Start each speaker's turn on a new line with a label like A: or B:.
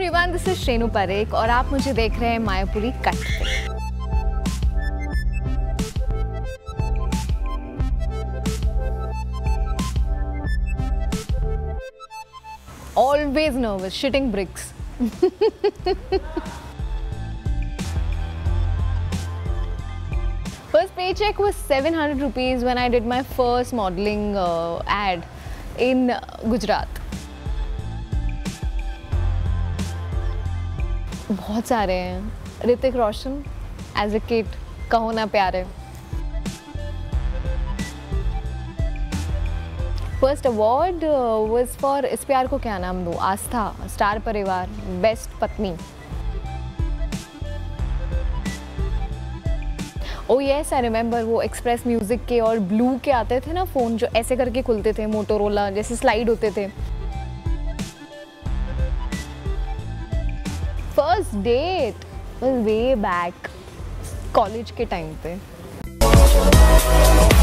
A: Everyone, this is Shenu परेख और आप मुझे देख रहे हैं मायापुरी कट पे। Always nervous, shitting bricks. First paycheck was 700 rupees when I did my first modeling ad in Gujarat. बहुत सारे हैं। Hrithik Roshan as a kid, कहो ना प्यारे। फर्स्ट अवार्ड वाज फॉर इस प्यार को क्या नाम दूँ, आस्था, स्टार परिवार, बेस्ट पत्नी। ओ यस, आई रिमेंबर, वो एक्सप्रेस म्यूजिक के और ब्लू के आते थे ना फ़ोन, जो ऐसे करके खुलते थे, मोटोरोला जैसे स्लाइड होते थे। First date was way back college के टाइम पे।